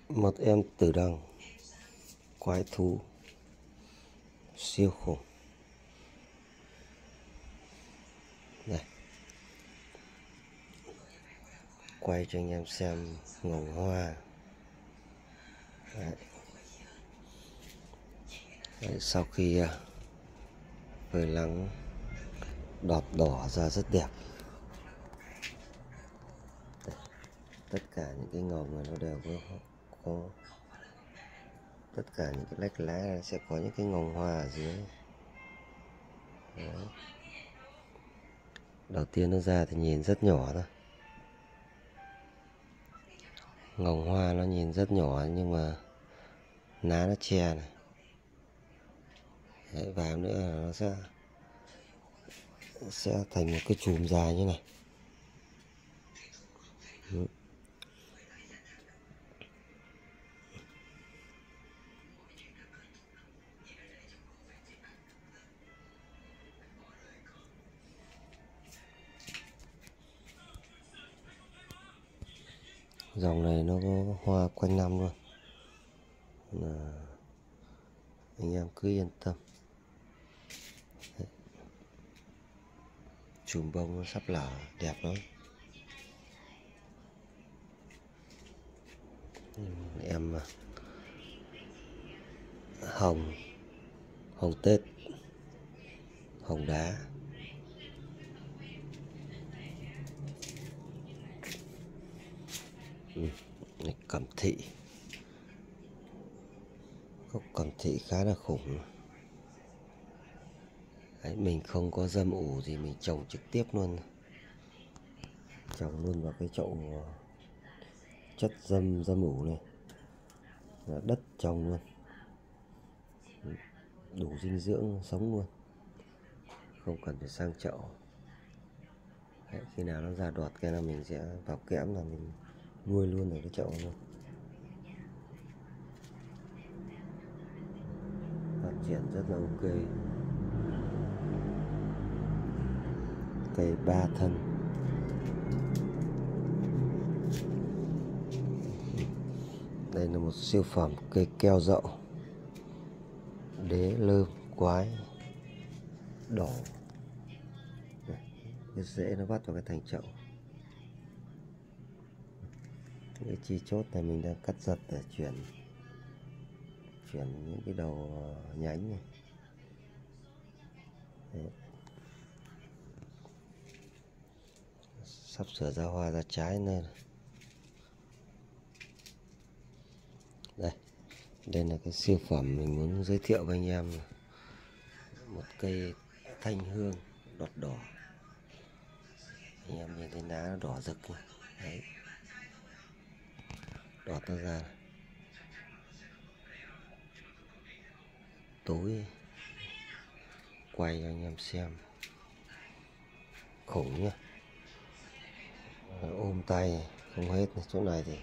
Một em tử đằng quái thú siêu khủng. Này, quay cho anh em xem ngồng hoa. Đấy. Đấy, sau khi phơi nắng đọt đỏ ra rất đẹp. Đấy. Tất cả những cái ngồng này nó đều có tất cả những cái lách lá sẽ có những cái ngồng hoa ở dưới. Đấy. Đầu tiên nó ra thì nhìn rất nhỏ thôi, ngồng hoa nó nhìn rất nhỏ nhưng mà lá nó che này. Đấy, vào nữa là nó sẽ thành một cái chùm dài như này. Dòng này nó có hoa quanh năm luôn, là anh em cứ yên tâm. Đấy. Chùm bông nó sắp lở đẹp lắm. Em hồng Tết, hồng đá. Này, cẩm thị, gốc cẩm thị khá là khủng. Đấy, mình không có dâm ủ thì mình trồng trực tiếp luôn, trồng luôn vào cái chậu chất dâm ủ này, là đất trồng luôn, đủ dinh dưỡng sống luôn, không cần phải sang chậu. Đấy, khi nào nó ra đọt cái là mình sẽ vào kẽm là mình nuôi luôn ở cái chậu luôn. Phát triển rất là ok. Cây 3 thân. Đây là một siêu phẩm cây keo dậu đế lơm quái đỏ. Cái rễ nó bắt vào cái thành chậu. Cái chi chốt này mình đang cắt giật để chuyển những cái đầu nhánh này. Đấy. Sắp sửa ra hoa ra trái nên đây là cái siêu phẩm mình muốn giới thiệu với anh em. Một cây thanh hương đọt đỏ, anh em nhìn thấy lá nó đỏ rực. Đấy, đọt nó ra tối quay cho anh em xem, khủng nhá. Ôm tay không hết. Chỗ này thì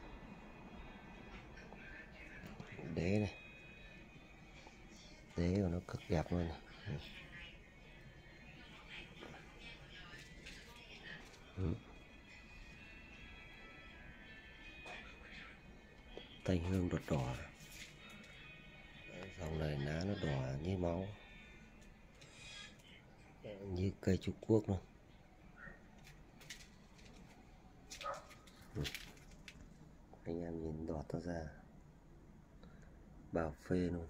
đế này, đế của nó cực đẹp luôn này. Thanh hương đọt đỏ. Dòng này lá nó đỏ như máu, như cây Trung Quốc luôn. Anh em nhìn đọt nó ra bao phê luôn.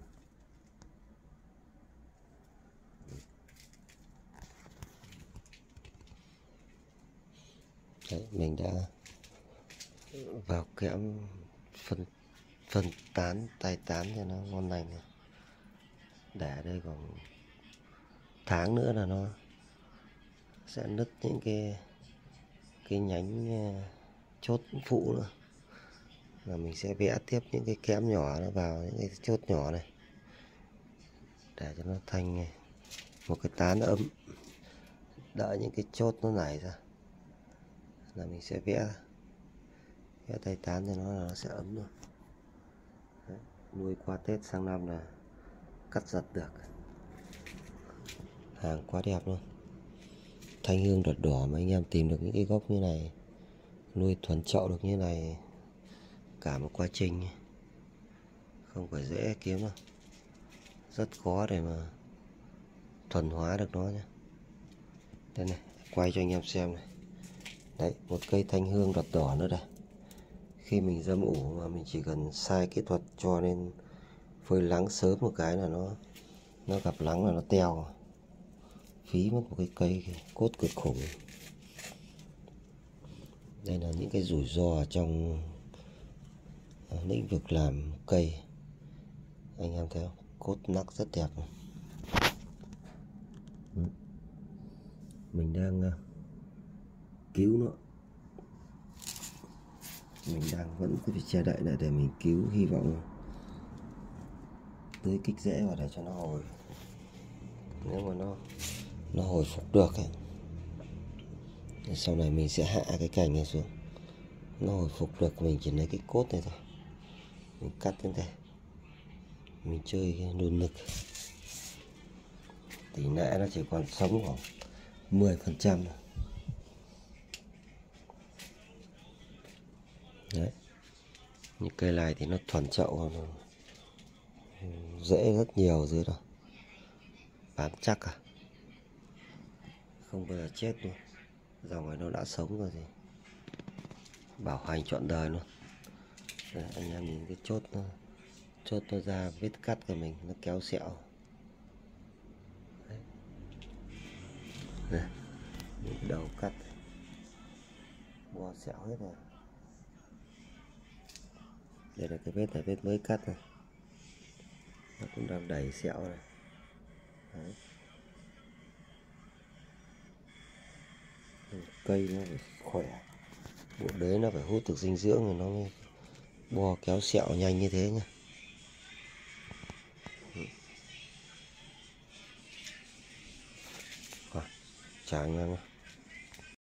Đấy, mình đã vào kẽm phân tán, tay tán cho nó ngon lành này. Để đây còn tháng nữa là nó sẽ nứt những cái nhánh chốt phụ nữa, là mình sẽ vẽ tiếp những cái kẽm nhỏ nó vào những cái chốt nhỏ này để cho nó thành một cái tán ấm. Đợi những cái chốt nó nảy ra là mình sẽ vẽ tay tán cho nó là nó sẽ ấm luôn. Đấy, nuôi qua Tết sang năm là cắt giật được. Hàng quá đẹp luôn. Thanh hương đọt đỏ mà anh em tìm được những cái gốc như này, nuôi thuần chậu được như này cả một quá trình, không phải dễ kiếm đâu, rất khó để mà thuần hóa được nó nhé. Đây này, quay cho anh em xem này. Đấy, một cây thanh hương đọt đỏ nữa đây. Khi mình dâm ủ mà mình chỉ cần sai kỹ thuật cho nên phơi nắng sớm một cái là nó gặp nắng là nó teo, phí mất một cái cây cốt cực khủng. Đây là những cái rủi ro trong lĩnh vực làm cây. Anh em thấy không? Cốt nắc rất đẹp. Mình đang cứu nó. Mình đang vẫn cứ phải che đậy lại để mình cứu, hy vọng tưới kích rễ vào để cho nó hồi. Nếu mà nó hồi phục được ấy, thì sau này mình sẽ hạ cái cành này xuống. Nó hồi phục được mình chỉ lấy cái cốt này thôi, mình cắt lên đây, mình chơi cái nôn nực. Tỷ lệ nó chỉ còn sống khoảng 10%. Đấy, những cây này thì nó thuần chậu, rễ rất nhiều dưới đó, bám chắc à, không bao giờ chết luôn. Dòng này nó đã sống rồi thì bảo hành trọn đời luôn. Đây, anh em nhìn cái chốt nó ra vết cắt của mình, nó kéo sẹo. Đấy. Đây, những cái đầu cắt bo sẹo hết rồi. Đây là cái vết này, vết mới cắt này, nó cũng đang đầy sẹo này. Đấy. Cây nó phải khỏe, bộ đế nó phải hút được dinh dưỡng rồi nó mới bo kéo sẹo nhanh như thế nhá. Chào anh em.